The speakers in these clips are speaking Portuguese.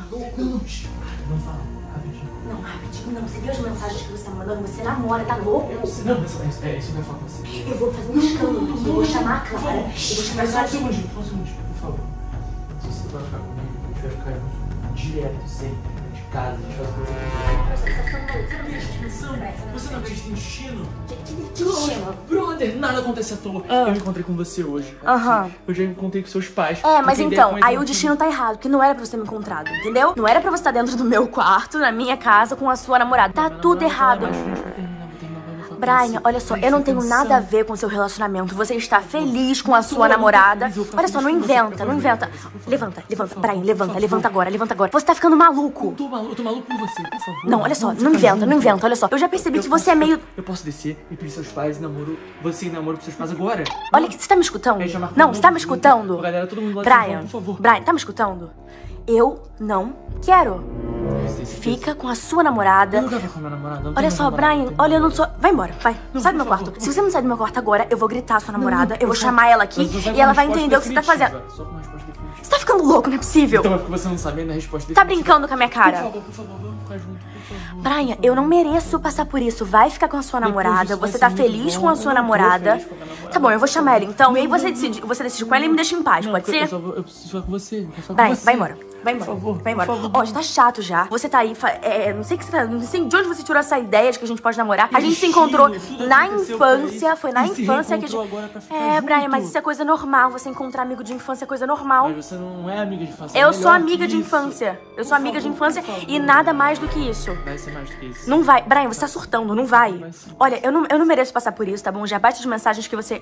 louco? Não fala, rapidinho. Não, rapidinho não. Você viu as mensagens que você tá mandando? Você namora, tá louco? Não, isso que eu ia falar com você. Eu vou fazer um escândalo. Eu vou chamar a Clara. Eu vou chamar a Só Clara. um segundinho, por favor. Se você vai ficar comigo, a gente vai ficar junto direto, sempre. De casa, a gente faz coisa. Você tá ficando maluco. Você não presta atenção? Você não acredita em destino? Que destino? Brother, nada acontece à toa. Eu encontrei com você hoje. Aham. Eu já encontrei com seus pais. Mas então, aí o destino tá errado, porque não era pra você ter me encontrado, entendeu? Não era pra você estar dentro do meu quarto, na minha casa, com a sua namorada. Tá tudo errado. Brian, olha só, eu não tenho nada a ver com o seu relacionamento. Você está feliz com a sua namorada. Olha só, não inventa, não inventa. Levanta, Brian, levanta agora. Você tá ficando maluco. Eu tô maluco por você, por favor. Não, olha só, não inventa, olha só. Eu já percebi que você é meio... Eu posso descer e pedir seus pais e namoro. Você e namoro com seus pais agora? Olha, você tá me escutando? Não, você tá me escutando? Galera, todo mundo lá Brian, por favor. Brian, tá me escutando? Eu não quero. Fica com a sua namorada. Eu nunca vou com a minha namorada. Olha só, Brian, olha, eu não sou... Vai embora, vai. Sai do meu quarto. Se você não sair do meu quarto agora, eu vou gritar a sua namorada, eu vou chamar ela aqui e ela vai entender o que você tá fazendo. Só com uma resposta definitiva. Você tá ficando louco, não é possível. Então é porque você não sabe ainda a resposta Tá definitiva. brincando com a minha cara? Por favor, vamos ficar junto, por favor. Brian, eu não mereço passar por isso. Vai ficar com a sua namorada. disso vai Você ser tá muito feliz bom. com a sua Eu não tô namorada. feliz com a minha namorada. Tá bom, eu vou chamar ela então. E aí você decide com ela e me deixa em paz, Não, pode ser? eu preciso falar com você. Brian, vai embora. Vai embora. Por favor, vai embora. por favor. Ó, já tá chato já. Você tá aí, não sei que você tá, não sei de onde você tirou essa ideia de que a gente pode namorar. A gente se encontrou na infância, foi na infância que a gente... Agora pra ficar Brian, junto. mas isso é coisa normal. Você encontrar amigo de infância é coisa normal. Mas você não é amiga de infância. Eu é sou melhor amiga que de isso. infância. Eu sou amiga de favor, infância por favor. e nada mais do que isso. Vai ser mais do que isso. Não vai. Brian, você tá surtando, não vai. Vai sim. Olha, eu não mereço passar por isso, tá bom? Já bate de mensagens que você...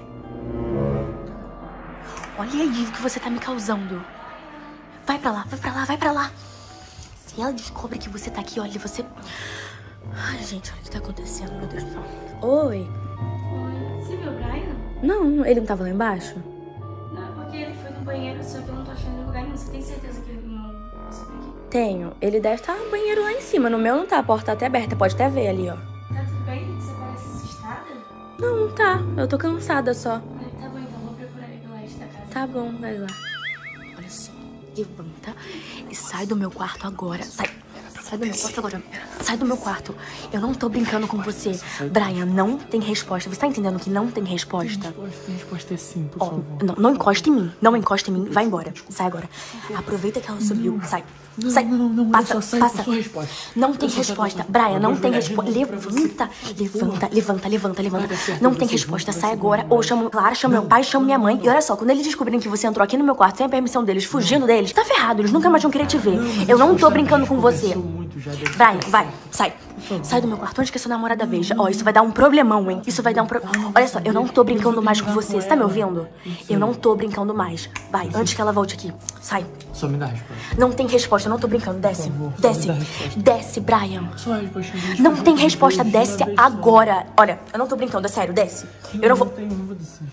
Olha aí o que você tá me causando. Vai pra lá. Se ela descobre que você tá aqui, olha, você... Ai, gente, olha o que tá acontecendo, meu Deus do céu. Oi. Oi, você viu o Brian? Não, ele não tava lá embaixo? Não, porque ele foi no banheiro, só que eu não tô achando em lugar nenhum. Você tem certeza que ele não passou por aqui? Tenho. Ele deve estar no banheiro lá em cima. No meu não tá, a porta tá até aberta. Pode até ver ali, ó. Tá tudo bem? Você parece assustada? Não, tá. Eu tô cansada só. Tá bom, então vou procurar ele pela resta da casa. Tá bom, vai lá. Olha só, levanta e sai do meu quarto agora. Sai do meu quarto agora. Sai do meu quarto. Eu não tô brincando com você. Brian, não tem resposta. Você tá entendendo que não tem resposta? Tem resposta é sim, por favor. Não encosta em mim. Não encosta em mim. Vai embora. Sai agora. Aproveita que ela subiu. Sai. Sai. Não, Passa, eu só saio passa. com a sua resposta. Não tem Eu só saio resposta. com a sua- Brian, Eu não vou tem jogar de resposta. novo pra você. Levanta. dar certo, Não vai tem ser resposta. junto, Sai vai ser agora. bom. Ou chama Clara, chama meu pai, chama minha mãe. E olha só, quando eles descobrirem que você entrou aqui no meu quarto sem a permissão deles, fugindo deles, tá ferrado. Eles nunca mais vão querer te ver. Eu não tô brincando com você. Brian, vai. Sai. Sai do meu quarto antes que a sua namorada veja. Ó, isso vai dar um problemão, hein? Isso vai dar um problema. Olha só, eu não tô brincando mais com você. Você tá me ouvindo? Eu não tô brincando mais. Vai, antes que ela volte aqui. Sai. Só me dá a resposta. Não tem resposta, eu não tô brincando. Desce. Por favor, Desce. só me dá a resposta. Desce, Brian. Só a resposta. Não tem resposta, desce agora. Olha, eu não tô brincando, é sério, desce. Eu não vou... Eu não vou descer.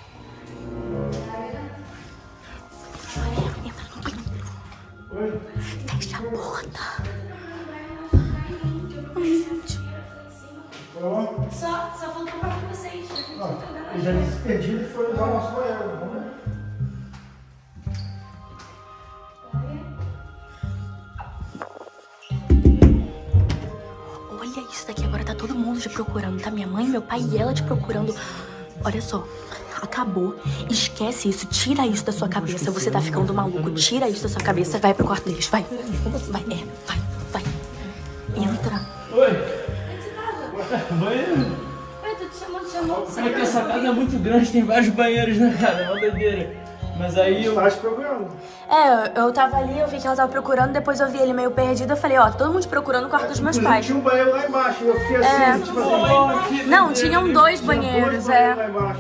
Fecha a porta. Só faltou falar com vocês. Eu já disse perdido e foi usar o nosso banheiro. Vamos ver. Olha isso daqui, agora tá todo mundo te procurando. Tá minha mãe, meu pai e ela te procurando. Olha só, acabou. Esquece isso, tira isso da sua cabeça. Você tá ficando maluco, tira isso da sua cabeça. Vai pro quarto deles, vai. Vai. Entra. Oi. Banheiro? Ué, tô te chamando. É que essa casa é muito grande, tem vários banheiros, né, cara? É uma doideira. Mas aí eu... Tá te procurando. Eu tava ali, eu vi que ela tava procurando, depois eu vi ele meio perdido, eu falei, ó, todo mundo te procurando no quarto dos meus pais. Tinha um banheiro lá embaixo, eu fiquei assim, tipo assim... Não, tinham dois banheiros, Lá embaixo.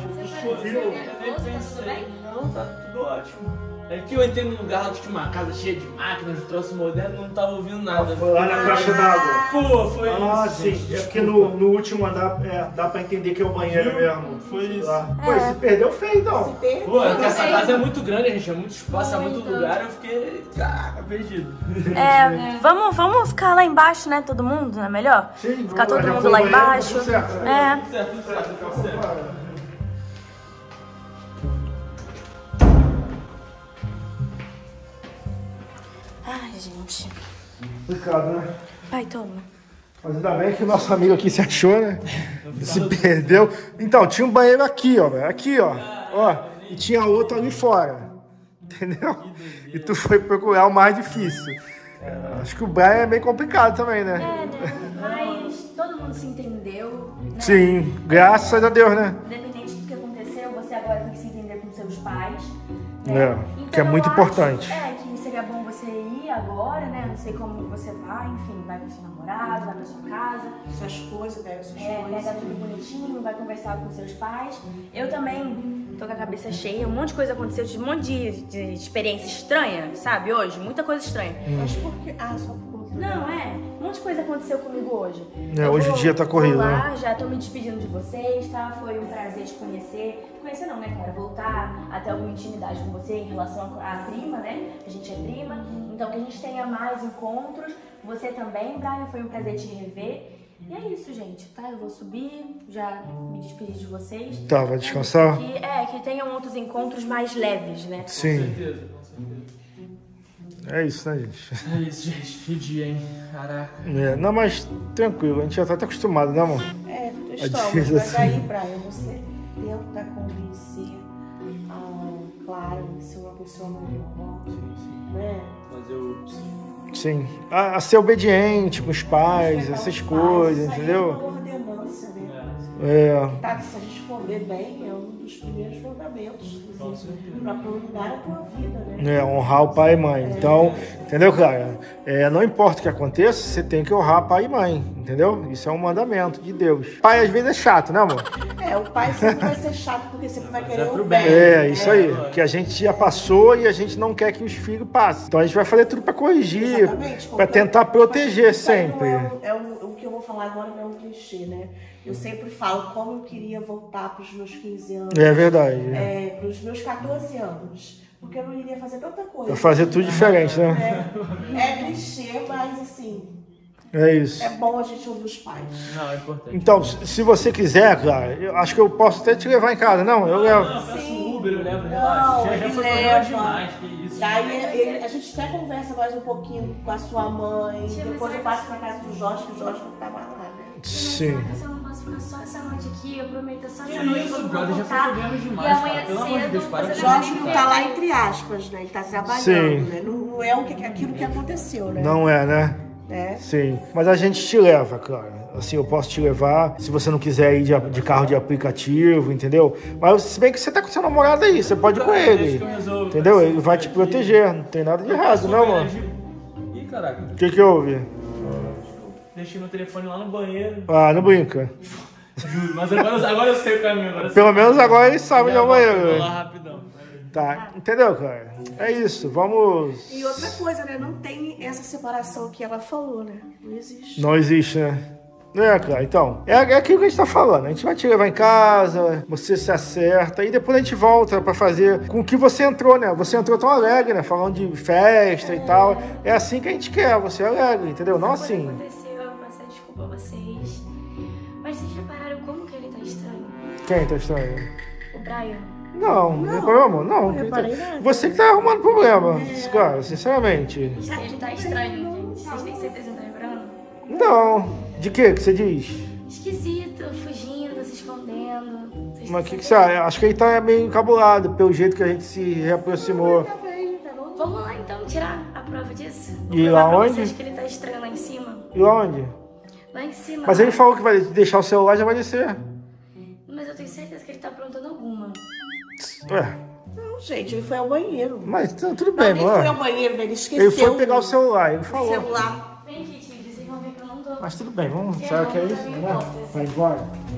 Não, tá tudo ótimo. É que eu entrei num lugar que tinha uma casa cheia de máquinas, de troço moderno, não tava ouvindo nada. Foi lá na caixa d'água. Pô, foi Ah, isso. sim. gente. É porque no último andar dá pra entender que é o banheiro mesmo. Foi isso. Lá. Pô, se perdeu feio, então. Pô, é que essa casa é muito grande, gente, é muito espaço, é muito lugar, eu fiquei, caraca, perdido. Vamos ficar lá embaixo, né, todo mundo, não é melhor? Sim, Ficar todo já mundo foi lá no banheiro, embaixo. tudo certo, né? Tudo certo. Ai, gente. Complicado, né? Vai, toma. Mas ainda bem que o nosso amigo aqui se achou, né? Se perdeu. Então, tinha um banheiro aqui, ó. Aqui, ó. Ó. E tinha outro ali fora. Entendeu? E tu foi procurar o mais difícil. Acho que o Brian é bem complicado também, né? Né? Mas todo mundo se entendeu. Né? Sim, graças a Deus, né? Independente do que aconteceu, você agora tem que se entender com seus pais. Né? É, Então, que é muito eu acho, importante. Que seria bom você ir agora, né? Não sei como você vai, enfim, vai com seu namorado, vai pra sua casa. Suas coisas, pega suas Pega coisas. tudo bonitinho, vai conversar com seus pais. Eu também tô com a cabeça cheia, um monte de coisa aconteceu, um monte de experiência estranha, sabe, hoje? Muita coisa estranha. Mas por que? Ah, só por conta. Não, um monte de coisa aconteceu comigo hoje. Hoje o dia tá corrido, vou lá, né? já tô me despedindo de vocês, tá? Foi um prazer te conhecer. Conhecer não, né, cara? Voltar a ter alguma intimidade com você em relação à prima, né? A gente é prima. Então que a gente tenha mais encontros. Você também, Brian, foi um prazer te rever. E é isso, gente, tá? Eu vou subir, já me despedir de vocês. Tá, vai descansar? Que tenham outros encontros mais leves, né? Sim. Com certeza. É isso, né, gente? É isso, gente. Que dia, hein? Caraca. Não, mas tranquilo, a gente já tá até acostumado, né, amor? Estamos, difícil mas assim. aí, Brian, você tenta convencer a Clara de ser uma pessoa melhor, né? Fazer o... Sim. A ser obediente com os pais, Respeitar essas os coisas, pais. entendeu? Isso aí é uma ordenança, né? Tá, se a gente for ver bem, é um dos primeiros fundamentos para prolongar a tua vida, né? Honrar o pai e mãe. Então, entendeu, cara? Não importa o que aconteça, você tem que honrar pai e mãe, entendeu? Isso é um mandamento de Deus. Pai às vezes é chato, né, amor? O pai sempre vai ser chato porque sempre vai querer o bem. Isso aí. Que a gente já passou e a gente não quer que os filhos passem. Então a gente vai fazer tudo para corrigir, para tentar proteger isso aí sempre. O que eu vou falar agora não é um clichê, né? Eu sempre falo como eu queria voltar para os meus 15 anos. É verdade. Para os meus 14 anos. Porque eu não iria fazer tanta coisa. Vai fazer tudo diferente, né? É clichê, mas assim... É isso. É bom a gente ouvir os pais. Não, é importante. Então, se você quiser, cara, eu acho que eu posso até te levar em casa. Não, eu levo. Não, eu peço um Uber, eu levo. Não, Já ele foi leva. problema demais, que isso. Daí a gente até conversa mais um pouquinho com a sua mãe. Tia, Depois mas eu passo pra casa do Jorge, que o Jorge não tá mais lá, né? Sim. Mas eu não posso ficar só essa noite aqui, eu prometo, só Que essa noite. isso, eu vou brother, já foi voltar. problema E demais, amanhã cara. Pelo amor de cedo, Deus, para você com vai Jorge me não ver. tá lá entre aspas, né? Ele tá trabalhando, Sim. né? Não é aquilo que aconteceu, né? Não é, né? Sim. Mas a gente te leva, cara. Assim, eu posso te levar, se você não quiser ir de carro de aplicativo, entendeu? Mas se bem que você tá com seu namorado aí, você pode ir com ele. Entendeu? Ele vai te proteger, não tem nada de errado, não, mano. Ih, caraca. O que houve? Deixei meu telefone lá no banheiro. Ah, não brinca. Juro, mas agora eu sei o caminho. Pelo menos agora ele sabe onde é o Vou banheiro. lá rapidão. Tá, entendeu, cara? É isso, vamos... E outra coisa, né? Não tem essa separação que ela falou, né? Não existe. Não existe, né? Cara, então, é aquilo que a gente tá falando. A gente vai te levar em casa, você se acerta e depois a gente volta pra fazer com o que você entrou, né? Você entrou tão alegre, né? Falando de festa e tal. É assim que a gente quer, você é alegre, entendeu? Não assim. Aconteceu, eu peço desculpa a vocês. Mas vocês repararam como que ele tá estranho? Quem tá estranho? O Brian. Não tem problema, não. reparei nada. Você que tá arrumando problema, cara, sinceramente. Ele tá estranho, gente. Vocês têm certeza que tá lembrando? Não. De que você diz? Esquisito, fugindo, se escondendo. Vocês Mas o têm que você acha? Acho que ele tá meio encabulado pelo jeito que a gente se reaproximou. Vamos lá então tirar a prova disso? Vou E provar lá pra onde? vocês que ele tá estranho lá em cima. E onde? Lá em cima. Mas ele falou que vai deixar o celular, já vai descer. Mas eu tenho certeza que ele tá aprontando alguma. Ué, Não, gente, ele foi ao banheiro. mas tudo bem, Ele foi ao mano. banheiro, ele esqueceu. Ele foi pegar o celular, ele falou. celular. Vem aqui, tio, vocês vão ver que eu não tô. Mas tudo bem, vamos. Sabe o que é isso? Né? Vai embora.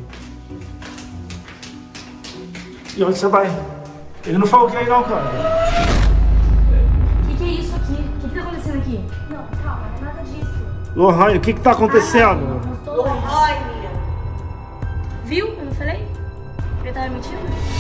E onde você vai? Ele não falou que ia ir não, cara. O que é isso aqui? O que tá acontecendo aqui? Não, calma, não é nada disso. Lohane, o que tá acontecendo? Não tô lá. Lohane. Viu? Eu não falei? Ele tava mentindo?